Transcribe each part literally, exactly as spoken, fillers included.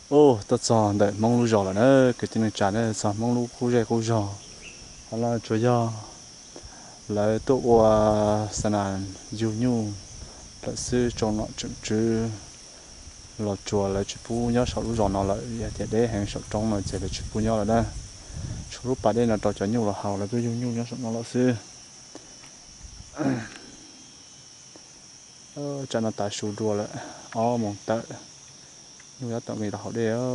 ô tao chọn đợi mong lu giò là nó cái tin trả nó chọn mong lu khu rẻ khu giò hoặc là chỗ giò lại tụ qua sàn dù nhu lại sư trong nọ chữ chữ lọt chùa lại chữ pu nhớ sáu lu giò nó lại thì để hàng sáu trong mà chỉ là chữ pu nhớ là đó số lúc bà đây là trò chơi nhu là hào là tôi dù nhu nhớ sáu nó là sư ờ cho nó tại số đùa lại ó mong tệ nhu giá tặng người thảo đây ơ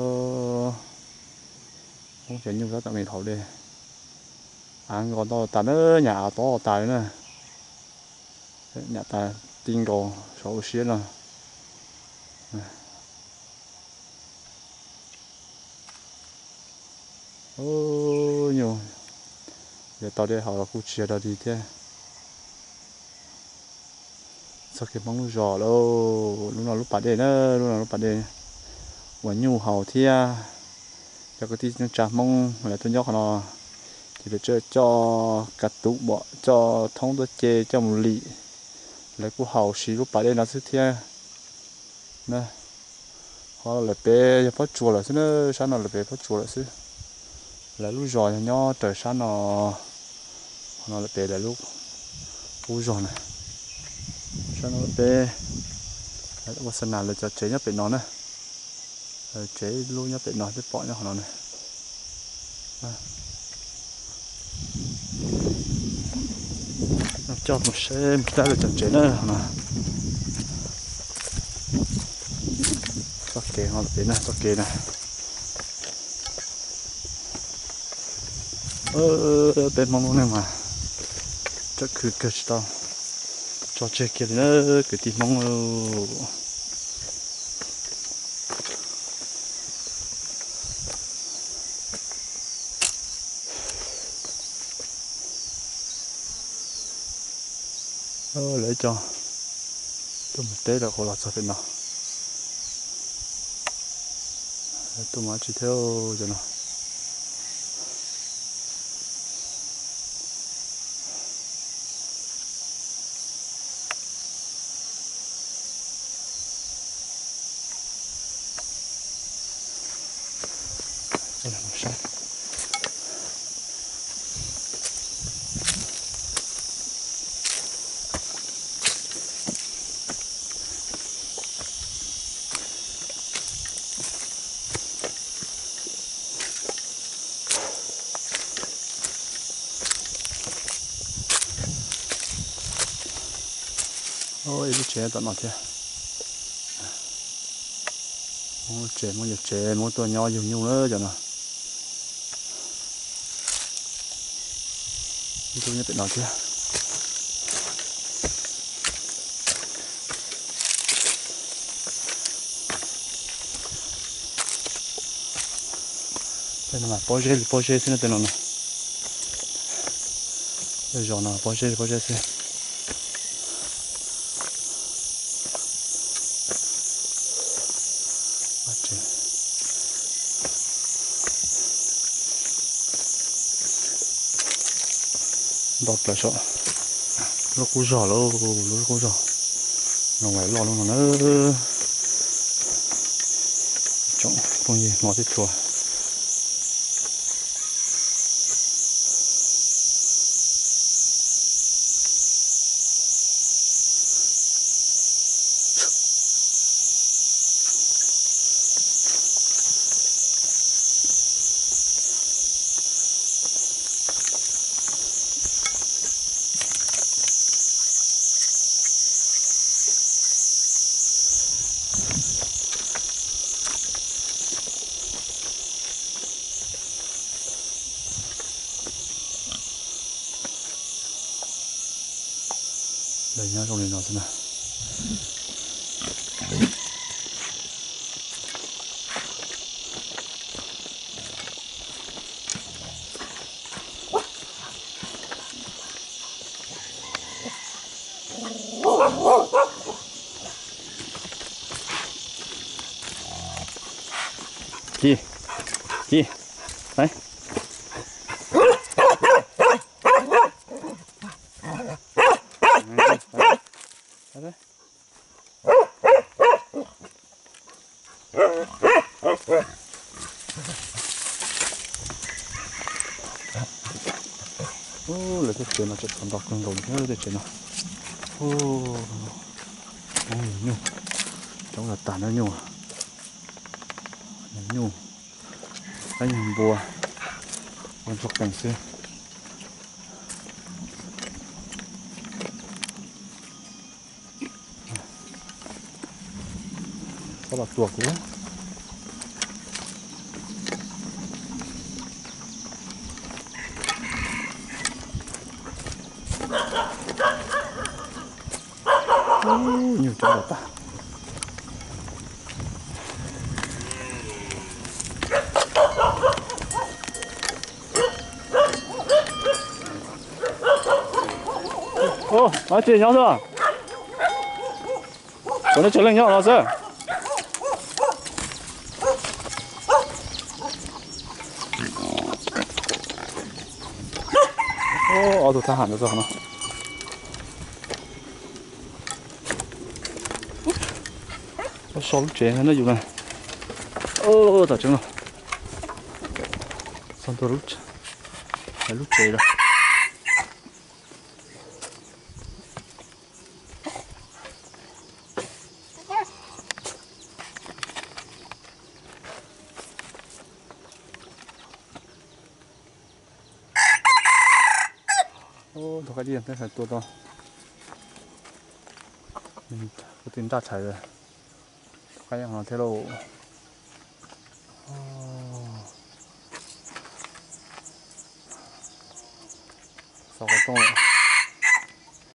không phải nhu giá tặng người thảo đây ăn còn to ta nữa nhà to ta nữa nhà ta tin đồ số xí là ô nhiều giờ tao đây họ là khu chia ra đi thế sao cái mong lúc giò đâu lúc nào lúc bà đây nữa lúc nào lúc bà đây quần nhu hầu thia cho cái tí trà mong là tôi nhóc nó thì để cho cho cả tụ bỏ cho thông tôi chê cho một lì lấy của hầu xí lúc bà đây nó sẽ thia nè họ là bé phát chùa là xí nữa sáng nào là bé phát chùa là xí là lúc giò nhỏ trời sáng nó nó là bé là lúc lúc giò này sáng nó là bé là lúc sáng nào là cho chế nhấp bé nó nè chế luôn nhấp bé nó sẽ bỏ nhá nó này cho một xe một cái là chặt chế nữa nè tóc kề họ là nè tóc kề nè ơ bên mong này mà chắc cứ cứ tao cho chơi kia nữa cứ tìm mong ơ lấy cho tôi một té là khó là sao phải nào tôi mới chỉ theo cho nó đây là một sai ôi cái chế tận nó thế ôi chế muốn được chế muốn tôi nhỏ dùng nhung nữa cho nó tôi nhất tận nó thế đây là mà bao giờ bao giờ xin tận nó nè bây giờ nó bao giờ bao giờ xin đọt lại sợ nó cú giò lâu nó cú giò nó ngoài lo nó nó trọng không gì mò thích chùa đây nhá trong này nó thế nào chi chi đấy đấy ô lấy cái chuyện nó chụp còn đọc còn đồn nhớ được chuyện nào ô ô nhung trong là tàn nó nhung nhung anh bùa con chọc cảnh xưa có bạc tuộc nữa ô nhiều trong là tàn ô nói chuyện nhau thôi我那车辆要老师。哦，我都太喊了，这好吗？我烧卤煎那有呢。哦，咋整了？上头卤，还卤煎了。ô thằng cái gì thế phải tua to mình có tin đắt chạy rồi cái hàng thế đâu sau cái to